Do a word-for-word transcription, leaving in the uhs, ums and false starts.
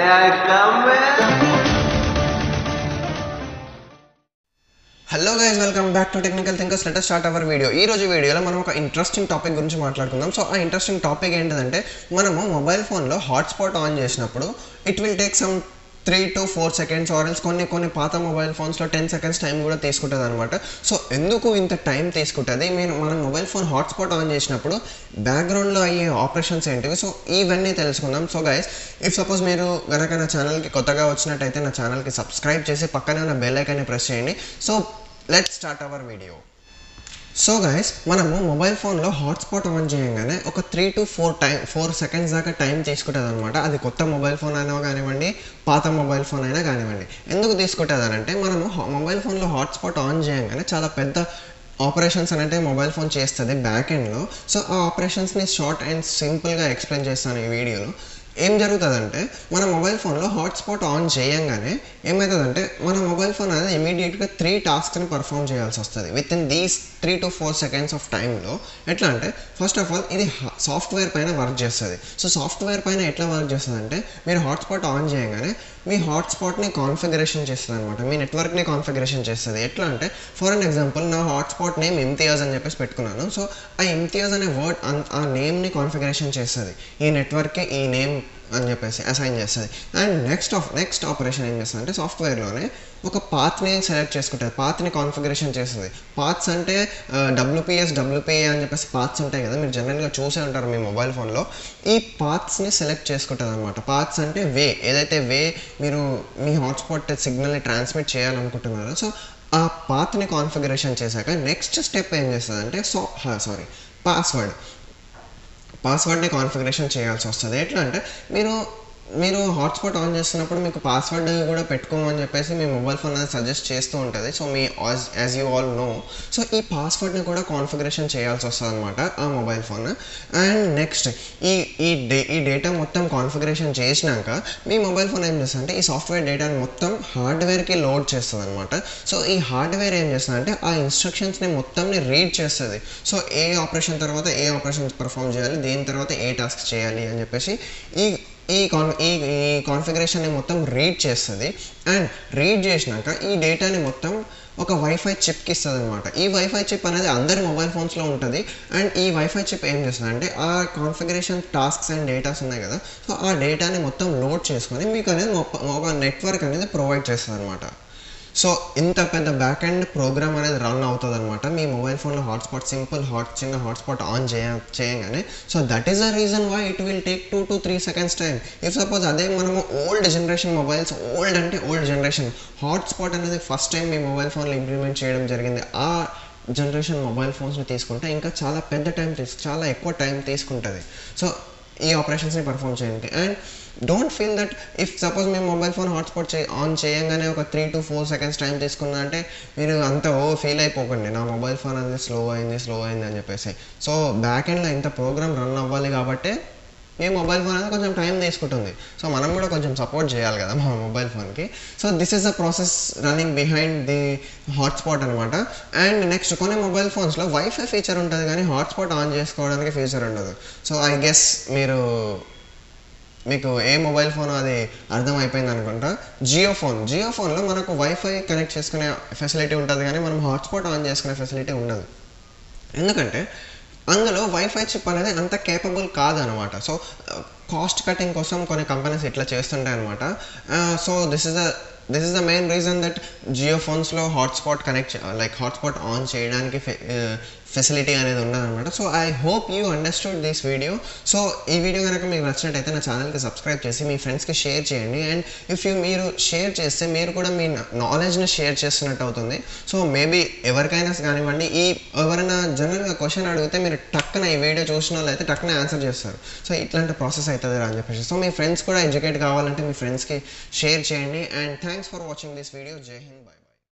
May I come in? Hello guys, welcome back to Technical Thinkers. Let us start our video. ఈ రోజు వీడియోలో మనం ఒక interesting topic గురించి మాట్లాడుకుందాం. సో ఆ ఇంట్రెస్టింగ్ టాపిక్ ఏంటంటే, మనము మొబైల్ ఫోన్లో హాట్స్పాట్ ఆన్ చేసినప్పుడు it will take some three to four seconds ఆర్ఎల్స్ కొన్ని కొన్ని పాత మొబైల్ ఫోన్స్లో టెన్ సెకండ్స్ టైం కూడా తీసుకుంటుంది అనమాట. సో ఎందుకు ఇంత టైం తీసుకుంటుంది? మీరు మనం మొబైల్ ఫోన్ హాట్స్పాట్ ఆన్ చేసినప్పుడు బ్యాక్గ్రౌండ్లో అయ్యే ఆపరేషన్స్ ఏంటివి? సో ఇవన్నీ తెలుసుకుందాం. సో గైస్, ఇఫ్ సపోజ్ మీరు కనుక నా ఛానల్కి కొత్తగా వచ్చినట్టయితే నా ఛానల్కి సబ్స్క్రైబ్ చేసి పక్కనే ఉన్న బెల్ ఐకాన్ని ప్రెస్ చేయండి. So let's start our video. So guys, మనము మొబైల్ ఫోన్లో హాట్స్పాట్ ఆన్ చేయగానే ఒక three to four time four seconds దాకా టైం తీసుకుంటుంది అనమాట. అది కొత్త మొబైల్ ఫోన్ అయినా కానివ్వండి, పాత మొబైల్ ఫోన్ అయినా కానివ్వండి. ఎందుకు తీసుకుంటుంది అంటే, మనము మొబైల్ ఫోన్లో హాట్స్పాట్ ఆన్ చేయగానే చాలా పెద్ద ఆపరేషన్స్ అంటే మొబైల్ ఫోన్ చేస్తుంది బ్యాక్ ఎండ్లో. సో ఆ ఆపరేషన్స్ని షార్ట్ అండ్ సింపుల్గా ఎక్స్ప్లెయిన్ చేస్తాను ఈ వీడియోలో. ఏం జరుగుతుందంటే, మన మొబైల్ ఫోన్లో హాట్స్పాట్ ఆన్ చేయంగానే ఏమవుతుందంటే, మన మొబైల్ ఫోన్ అనేది ఇమీడియట్గా త్రీ టాస్క్ని పర్ఫామ్ చేయాల్సి వస్తుంది within these three to four seconds of టైంలో. ఎట్లా అంటే, ఫస్ట్ ఆఫ్ ఆల్ ఇది సాఫ్ట్వేర్ పైన వర్క్ చేస్తుంది. సో సాఫ్ట్వేర్ పైన ఎట్లా వర్క్ చేస్తుంది అంటే, మీరు హాట్స్పాట్ ఆన్ చేయగానే మీ హాట్స్పాట్ని కాన్ఫిగరేషన్ చేస్తుంది అనమాట, మీ నెట్వర్క్ని కాన్ఫిగరేషన్ చేస్తుంది. ఎట్లా అంటే, ఫర్ అన్ ఎగ్జాంపుల్, నా హాట్స్పాట్ నేమ్ ఇమ్తియాజ్ అని చెప్పేసి పెట్టుకున్నాను. సో ఆ ఇమ్తియాజ్ అనే వర్డ్ ఆ నేమ్ని కాన్ఫిగరేషన్ చేస్తుంది, ఈ నెట్వర్క్కి ఈ నేమ్ అని చెప్పేసి అసైన్ చేస్తుంది. And next of next operation ఏం చేస్తుంది అంటే, సాఫ్ట్వేర్లోనే ఒక పాత్ని సెలెక్ట్ చేసుకుంటుంది, పాత్ని కాన్ఫిగరేషన్ చేస్తుంది. పాత్స్ అంటే డబ్ల్యూపీఎస్ డబ్ల్యూపీఏ అని చెప్పేసి పాత్స్ ఉంటాయి కదా, మీరు జనరల్గా చూసే ఉంటారు మీ మొబైల్ ఫోన్లో. ఈ పాత్స్ని సెలెక్ట్ చేసుకుంటుంది అనమాట. పాత్స్ అంటే వే, ఏదైతే వే మీరు మీ హాట్స్పాట్ సిగ్నల్ని ట్రాన్స్మిట్ చేయాలనుకుంటున్నారో, సో ఆ పాత్ని కాన్ఫిగరేషన్ చేశాక నెక్స్ట్ స్టెప్ ఏం చేస్తుంది అంటే, సో సారీ పాస్వర్డ్ పాస్వర్డ్ని కాన్ఫిగరేషన్ చేయాల్సి వస్తుంది. ఎట్లా అంటే, మీరు మీరు హాట్స్పాట్ ఆన్ చేస్తున్నప్పుడు మీకు పాస్వర్డ్ కూడా పెట్టుకోమని చెప్పేసి మీ మొబైల్ ఫోన్ అనేది సజెస్ట్ చేస్తూ ఉంటుంది. సో మీ as you all know, so ఈ పాస్వర్డ్ని కూడా కాన్ఫిగరేషన్ చేయాల్సి వస్తుంది అనమాట ఆ మొబైల్ ఫోన్. అండ్ నెక్స్ట్ ఈ ఈ డే ఈ డేటా మొత్తం కాన్ఫిగరేషన్ చేసినాక మీ మొబైల్ ఫోన్ ఏం చేస్తుంది అంటే, ఈ సాఫ్ట్వేర్ డేటాని మొత్తం హార్డ్వేర్కి లోడ్ చేస్తుంది అనమాట. సో ఈ హార్డ్వేర్ ఏం చేస్తుంది అంటే, ఆ ఇన్స్ట్రక్షన్స్ని మొత్తంని రీడ్ చేస్తుంది. సో ఏ ఆపరేషన్ తర్వాత ఏ ఆపరేషన్స్ పర్ఫామ్ చేయాలి, దేని తర్వాత ఏ టాస్క్ చేయాలి అని చెప్పేసి ఈ ఈ కాన్ ఈ ఈ కాన్ఫిగరేషన్ని మొత్తం రీడ్ చేస్తుంది. అండ్ రీడ్ చేసినాక ఈ డేటాని మొత్తం ఒక వైఫై చిప్కి ఇస్తుంది అనమాట. ఈ వైఫై చిప్ అనేది అందరి మొబైల్ ఫోన్స్లో ఉంటుంది. అండ్ ఈ వైఫై చిప్ ఏం చేస్తుంది అంటే, ఆ కాన్ఫిగరేషన్ టాస్క్స్ అండ్ డేటాస్ ఉన్నాయి కదా, సో ఆ డేటాని మొత్తం లోడ్ చేసుకొని మీకు అనేది ఒక నెట్వర్క్ అనేది ప్రొవైడ్ చేస్తుంది అనమాట. సో ఇంత పెద్ద బ్యాక్ ఎండ్ ప్రోగ్రామ్ అనేది రన్ అవుతుంది అనమాట మీ మొబైల్ ఫోన్లో హాట్స్పాట్ సింపుల్ హాట్ చిన్న హాట్స్పాట్ ఆన్ చేయ చేయగానే so that is the reason why it will take two to three seconds time. If suppose అదే మనము ఓల్డ్ జనరేషన్ మొబైల్స్, ఓల్డ్ అంటే ఓల్డ్ జనరేషన్ హాట్స్పాట్ అనేది ఫస్ట్ టైం మీ mobile ఫోన్లో implement చేయడం జరిగింది, ఆ జనరేషన్ మొబైల్ ఫోన్స్ని తీసుకుంటే ఇంకా చాలా పెద్ద టైం తీసుకు చాలా ఎక్కువ టైం తీసుకుంటుంది సో ఈ ఆపరేషన్స్ని పర్ఫామ్ చేయండి. And don't feel that if suppose మేము మొబైల్ ఫోన్ హాట్స్పాట్ చే ఆన్ చేయగానే ఒక three to four seconds time తీసుకున్నా అంటే మీరు అంత ఓ ఫీల్ అయిపోకండి, నా మొబైల్ ఫోన్ అనేది స్లో అయింది స్లో అయింది అని చెప్పేసి. సో బ్యాక్ ఎండ్లో ఇంత ప్రోగ్రామ్ రన్ అవ్వాలి కాబట్టి మీ మొబైల్ ఫోన్ అనేది కొంచెం టైం తీసుకుంటుంది. సో మనం కూడా కొంచెం సపోర్ట్ చేయాలి కదా మా మొబైల్ ఫోన్కి. So this is the process running behind the hotspot అనమాట. అండ్ నెక్స్ట్ కొన్ని మొబైల్ ఫోన్స్లో వైఫై ఫీచర్ ఉంటుంది కానీ హాట్స్పాట్ ఆన్ చేసుకోవడానికి ఫీచర్ ఉండదు. సో ఐ గెస్ మీరు మీకు ఏ మొబైల్ ఫోన్ అది అర్థమైపోయింది అనుకుంటా. జియో ఫోన్ జియో ఫోన్లో మనకు వైఫై కనెక్ట్ చేసుకునే ఫెసిలిటీ ఉంటుంది కానీ మనం హాట్స్పాట్ ఆన్ చేసుకునే ఫెసిలిటీ ఉండదు. ఎందుకంటే అందులో వైఫై చిప్ అనేది అంత కేపబుల్ కాదనమాట. సో కాస్ట్ కటింగ్ కోసం కొన్ని కంపెనీస్ ఇట్లా చేస్తుంటాయి అనమాట. So this is the this is the main reason that Jio ఫోన్స్లో hotspot connect like hotspot on చేయడానికి ఫెసిలిటీ అనేది ఉండదన్నమాట. So I hope you understood this video. So ఈ వీడియో కనుక మీకు నచ్చినట్టయితే నా ఛానల్కి సబ్స్క్రైబ్ చేసి మీ ఫ్రెండ్స్కి షేర్ చేయండి. అండ్ ఇఫ్ యూ మీరు షేర్ చేస్తే మీరు కూడా మీ నాలెడ్జ్ని షేర్ చేస్తున్నట్టు అవుతుంది. సో మేబీ ఎవరికైనా కానివ్వండి, ఈ ఎవరైనా జనరల్గా క్వశ్చన్ అడిగితే మీరు టక్కున ఈ వీడియో చూసిన వాళ్ళు అయితే టక్కున ఆన్సర్ చేస్తారు. సో ఇట్లాంటి ప్రాసెస్ అవుతుంది అని చెప్పేసి. సో మీ ఫ్రెండ్స్ కూడా ఎడ్యుకేట్ కావాలంటే మీ ఫ్రెండ్స్కి షేర్ చేయండి. And thanks for watching this video. జై హింద్.